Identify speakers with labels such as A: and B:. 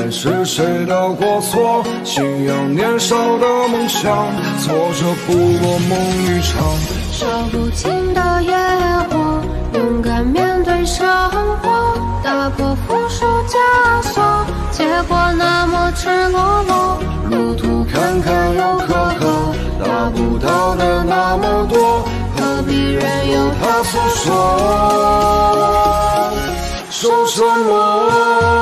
A: 管是谁的过错，信仰年少的梦想，挫折不过梦一场。
B: 烧不尽的野火，勇敢面对生活，打破负数枷锁，结果那么赤裸裸。
A: 路途坎坷又坎坷，达不到的那么多，何必任由它诉说？说什么？